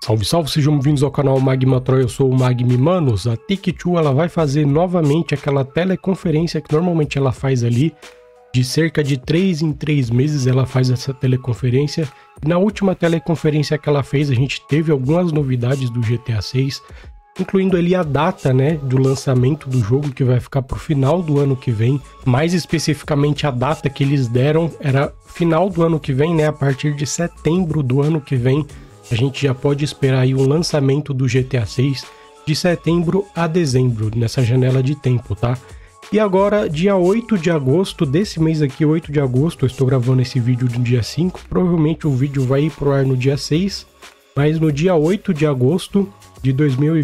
Salve, salve, sejam bem-vindos ao canal Magmatroy, eu sou o Magmi. Manos, a Take-Two ela vai fazer novamente aquela teleconferência que normalmente ela faz ali, de cerca de 3 em 3 meses ela faz essa teleconferência. E na última teleconferência que ela fez, a gente teve algumas novidades do GTA 6, incluindo ali a data, né, do lançamento do jogo, que vai ficar pro final do ano que vem. Mais especificamente, a data que eles deram era final do ano que vem, né, a partir de setembro do ano que vem. A gente já pode esperar aí um lançamento do GTA 6 de setembro a dezembro, nessa janela de tempo, tá? E agora, dia 8 de agosto desse mês aqui, 8 de agosto, eu estou gravando esse vídeo no dia 5, provavelmente o vídeo vai ir pro ar no dia 6, mas no dia 8 de agosto de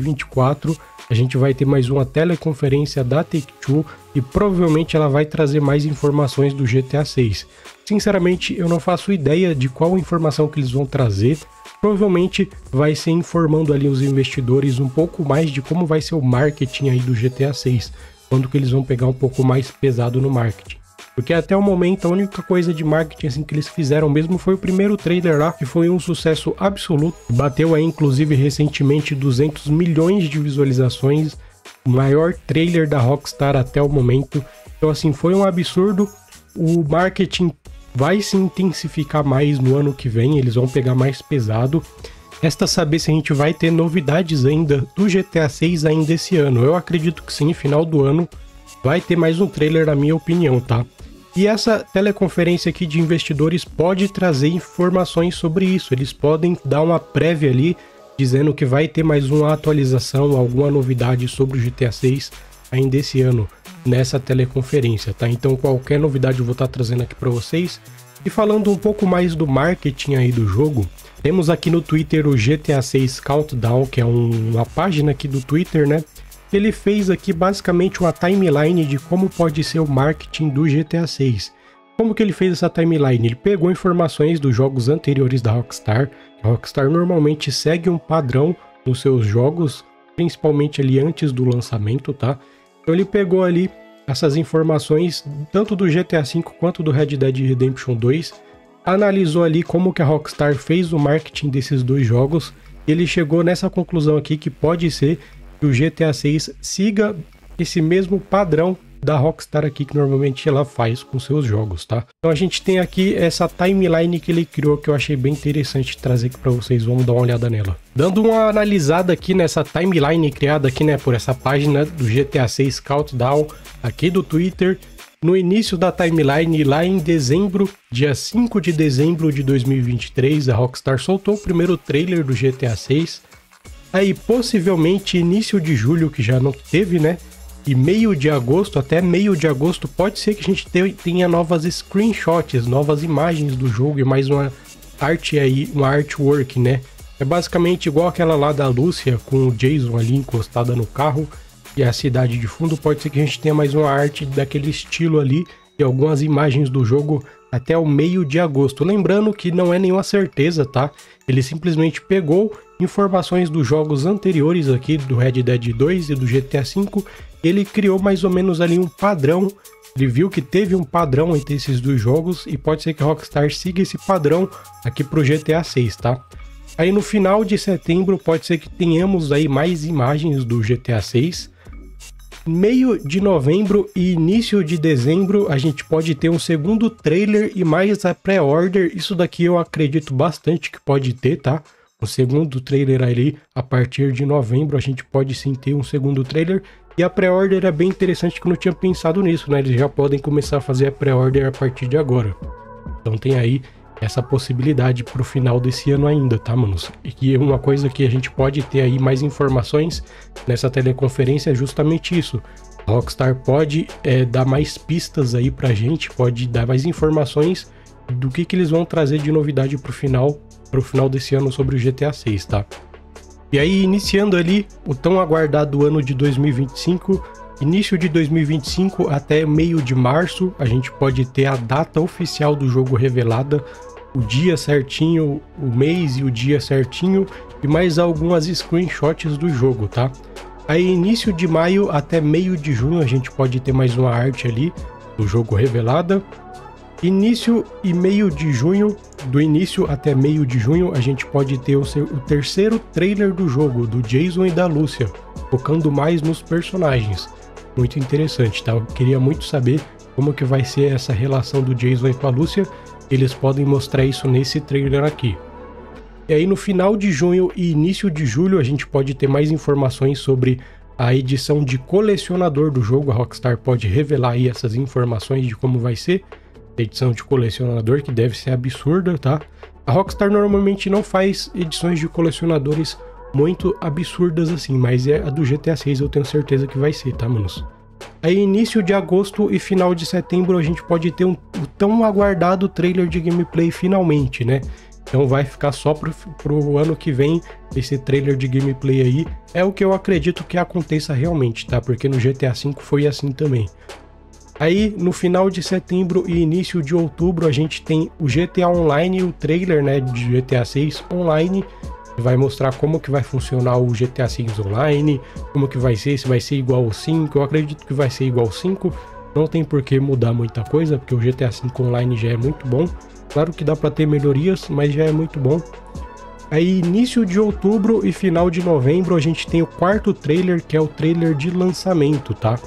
2024, a gente vai ter mais uma teleconferência da Take-Two e provavelmente ela vai trazer mais informações do GTA 6. Sinceramente, eu não faço ideia de qual informação que eles vão trazer. Provavelmente vai ser informando ali os investidores um pouco mais de como vai ser o marketing aí do GTA 6, quando que eles vão pegar um pouco mais pesado no marketing. Porque até o momento a única coisa de marketing assim que eles fizeram mesmo foi o primeiro trailer lá, que foi um sucesso absoluto. Bateu aí inclusive recentemente 200 milhões de visualizações, o maior trailer da Rockstar até o momento. Então assim, foi um absurdo. O marketing vai se intensificar mais no ano que vem, eles vão pegar mais pesado. Resta saber se a gente vai ter novidades ainda do GTA 6 ainda esse ano. Eu acredito que sim, final do ano vai ter mais um trailer, na minha opinião, tá? E essa teleconferência aqui de investidores pode trazer informações sobre isso. Eles podem dar uma prévia ali, dizendo que vai ter mais uma atualização, alguma novidade sobre o GTA 6 ainda esse ano, nessa teleconferência, tá? Então qualquer novidade eu vou estar trazendo aqui para vocês. E falando um pouco mais do marketing aí do jogo, temos aqui no Twitter o GTA 6 Countdown, que é uma página aqui do Twitter, né? Ele fez aqui basicamente uma timeline de como pode ser o marketing do GTA 6. Como que ele fez essa timeline? Ele pegou informações dos jogos anteriores da Rockstar. A Rockstar normalmente segue um padrão nos seus jogos, principalmente ali antes do lançamento, tá? Então ele pegou ali essas informações, tanto do GTA V quanto do Red Dead Redemption 2, analisou ali como que a Rockstar fez o marketing desses dois jogos, e ele chegou nessa conclusão aqui que pode ser que o GTA 6 siga esse mesmo padrão da Rockstar aqui que normalmente ela faz com seus jogos, tá? Então a gente tem aqui essa timeline que ele criou, que eu achei bem interessante trazer aqui para vocês, vamos dar uma olhada nela. Dando uma analisada aqui nessa timeline criada aqui, né, por essa página do GTA 6 Countdown aqui do Twitter, no início da timeline, lá em dezembro, dia 5 de dezembro de 2023, a Rockstar soltou o primeiro trailer do GTA 6. Aí possivelmente início de julho, que já não teve, né? E meio de agosto, até meio de agosto, pode ser que a gente tenha novas screenshots, novas imagens do jogo e mais uma arte aí, uma artwork, né? É basicamente igual aquela lá da Lúcia, com o Jason ali encostada no carro e a cidade de fundo. Pode ser que a gente tenha mais uma arte daquele estilo ali e algumas imagens do jogo até o meio de agosto. Lembrando que não é nenhuma certeza, tá? Ele simplesmente pegou informações dos jogos anteriores aqui, do Red Dead 2 e do GTA V, ele criou mais ou menos ali um padrão. Ele viu que teve um padrão entre esses dois jogos e pode ser que a Rockstar siga esse padrão aqui pro GTA 6, tá? Aí no final de setembro pode ser que tenhamos aí mais imagens do GTA 6. Meio de novembro e início de dezembro a gente pode ter um segundo trailer e mais a pré-order. Isso daqui eu acredito bastante que pode ter, tá? O segundo trailer ali, a partir de novembro, a gente pode sim ter um segundo trailer. E a pré-order é bem interessante, que eu não tinha pensado nisso, né? Eles já podem começar a fazer a pré-order a partir de agora. Então tem aí essa possibilidade pro final desse ano ainda, tá, manos? E uma coisa que a gente pode ter aí mais informações nessa teleconferência é justamente isso. A Rockstar pode dar mais pistas aí pra gente, pode dar mais informações do que eles vão trazer de novidade pro final desse ano sobre o GTA 6, tá? E aí, iniciando ali o tão aguardado ano de 2025, início de 2025 até meio de março, a gente pode ter a data oficial do jogo revelada, o dia certinho, o mês e o dia certinho, e mais algumas screenshots do jogo, tá? Aí, início de maio até meio de junho, a gente pode ter mais uma arte ali do jogo revelada. Início e meio de junho, do início até meio de junho, a gente pode ter o terceiro trailer do jogo, do Jason e da Lúcia, focando mais nos personagens. Muito interessante, tá? Eu queria muito saber como que vai ser essa relação do Jason com a Lúcia. Eles podem mostrar isso nesse trailer aqui. E aí no final de junho e início de julho a gente pode ter mais informações sobre a edição de colecionador do jogo. A Rockstar pode revelar aí essas informações de como vai ser a edição de colecionador, que deve ser absurda, tá? A Rockstar normalmente não faz edições de colecionadores muito absurdas assim, mas a do GTA 6 eu tenho certeza que vai ser, tá, manos? Aí início de agosto e final de setembro a gente pode ter o tão aguardado trailer de gameplay finalmente, né? Então vai ficar só pro ano que vem esse trailer de gameplay aí. É o que eu acredito que aconteça realmente, tá? Porque no GTA V foi assim também. Aí no final de setembro e início de outubro a gente tem o GTA Online, o trailer, né, de GTA 6 Online. Vai mostrar como que vai funcionar o GTA 6 Online, como que vai ser, se vai ser igual ao 5. Eu acredito que vai ser igual ao 5. Não tem por que mudar muita coisa, porque o GTA 5 Online já é muito bom. Claro que dá para ter melhorias, mas já é muito bom. Aí início de outubro e final de novembro a gente tem o quarto trailer, que é o trailer de lançamento, tá?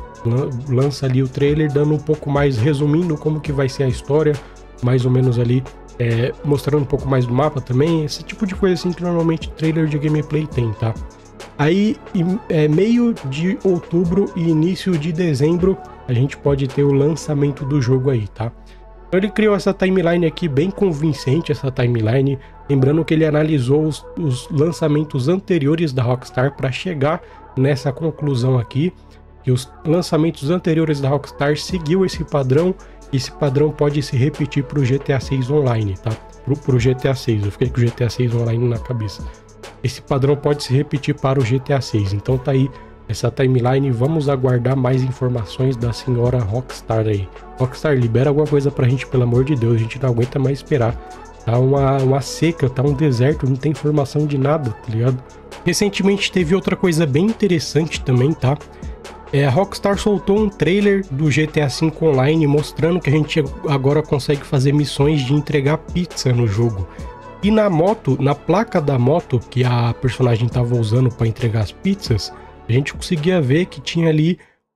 Lança ali o trailer dando um pouco mais, resumindo como que vai ser a história, mais ou menos ali, mostrando um pouco mais do mapa também, esse tipo de coisa assim que normalmente trailer de gameplay tem, tá? Aí meio de outubro e início de dezembro a gente pode ter o lançamento do jogo aí, tá? Então ele criou essa timeline aqui bem convincente, essa timeline, lembrando que ele analisou os lançamentos anteriores da Rockstar para chegar nessa conclusão aqui, que os lançamentos anteriores da Rockstar seguiu esse padrão, e esse padrão pode se repetir para o GTA 6 Online, tá? Pro GTA 6, eu fiquei com o GTA 6 Online na cabeça. Esse padrão pode se repetir para o GTA 6, então tá aí essa timeline. Vamos aguardar mais informações da senhora Rockstar aí. Rockstar, libera alguma coisa pra gente, pelo amor de Deus, a gente não aguenta mais esperar. Tá uma seca, tá um deserto, não tem informação de nada, tá ligado? Recentemente teve outra coisa bem interessante também, tá? A Rockstar soltou um trailer do GTA V Online mostrando que a gente agora consegue fazer missões de entregar pizza no jogo. E na moto, na placa da moto que a personagem estava usando para entregar as pizzas, a gente conseguia ver que tinha ali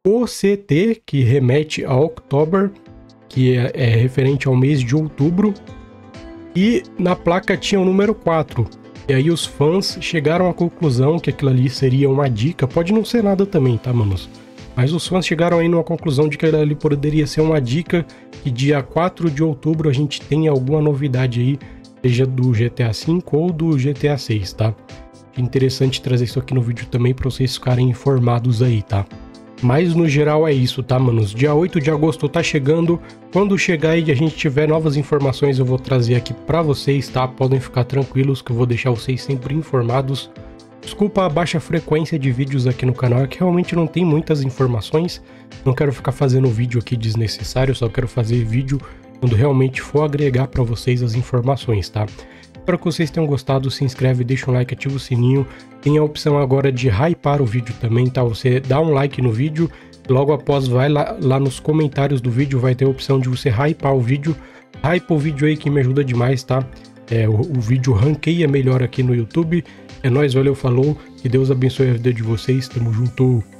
OCT, que remete a October, que é referente ao mês de outubro. E na placa tinha o número 4. E aí os fãs chegaram à conclusão que aquilo ali seria uma dica. Pode não ser nada também, tá, manos? Mas os fãs chegaram aí numa conclusão de que aquilo ali poderia ser uma dica, que dia 4 de outubro a gente tem alguma novidade aí, seja do GTA V ou do GTA 6, tá? Interessante trazer isso aqui no vídeo também para vocês ficarem informados aí, tá? Mas no geral é isso, tá, manos? Dia 8 de agosto tá chegando. Quando chegar e a gente tiver novas informações eu vou trazer aqui para vocês, tá? Podem ficar tranquilos que eu vou deixar vocês sempre informados. Desculpa a baixa frequência de vídeos aqui no canal, é que realmente não tem muitas informações. Não quero ficar fazendo vídeo aqui desnecessário, só quero fazer vídeo quando realmente for agregar para vocês as informações, tá? Espero que vocês tenham gostado, se inscreve, deixa um like, ativa o sininho. Tem a opção agora de hypar o vídeo também, tá? Você dá um like no vídeo, logo após vai lá nos comentários do vídeo, vai ter a opção de você hypar o vídeo. Hypa o vídeo aí que me ajuda demais, tá? O vídeo ranqueia melhor aqui no YouTube. É nóis, valeu, falou, que Deus abençoe a vida de vocês, tamo junto.